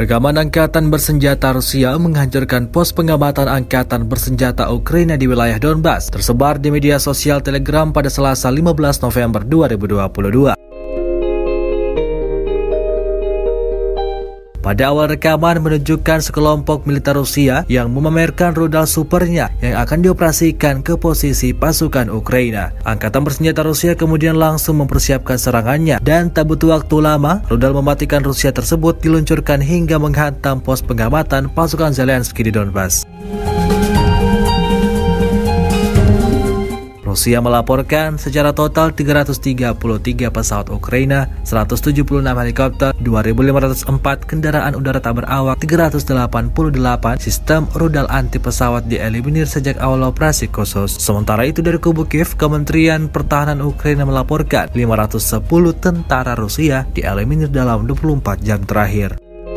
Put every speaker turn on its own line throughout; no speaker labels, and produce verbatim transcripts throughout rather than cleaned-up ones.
Rekaman angkatan bersenjata Rusia menghancurkan pos pengamatan angkatan bersenjata Ukraina di wilayah Donbas, tersebar di media sosial Telegram pada Selasa lima belas November dua ribu dua puluh dua. Pada awal rekaman menunjukkan sekelompok militer Rusia yang memamerkan rudal supernya yang akan dioperasikan ke posisi pasukan Ukraina. Angkatan bersenjata Rusia kemudian langsung mempersiapkan serangannya dan tak butuh waktu lama, rudal mematikan Rusia tersebut diluncurkan hingga menghantam pos pengamatan pasukan Zelensky di Donbas. Rusia melaporkan secara total tiga ratus tiga puluh tiga pesawat Ukraina, seratus tujuh puluh enam helikopter, dua ribu lima ratus empat kendaraan udara tak berawak, tiga ratus delapan puluh delapan sistem rudal anti pesawat dieliminir sejak awal operasi khusus. Sementara itu dari kubu Kiev, Kementerian Pertahanan Ukraina melaporkan lima ratus sepuluh tentara Rusia dieliminir dalam dua puluh empat jam terakhir.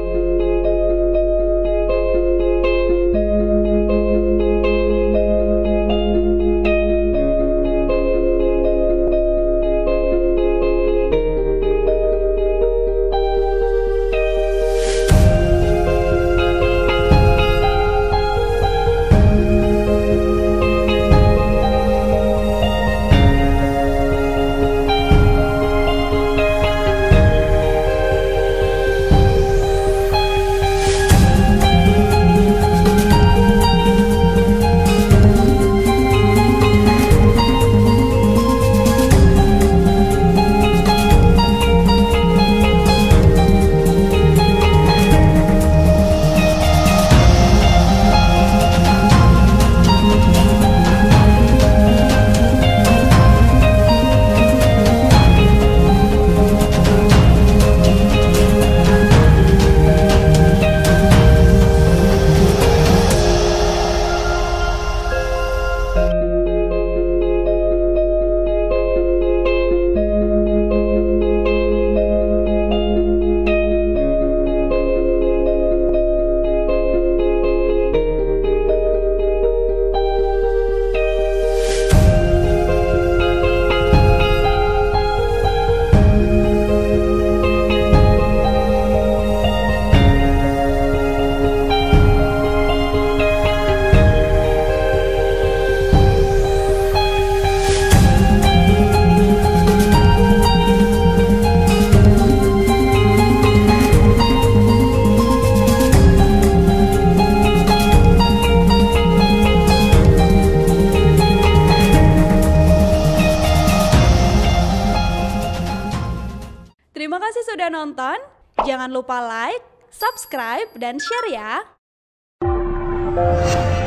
Terima kasih sudah nonton, jangan lupa like, subscribe, dan share ya!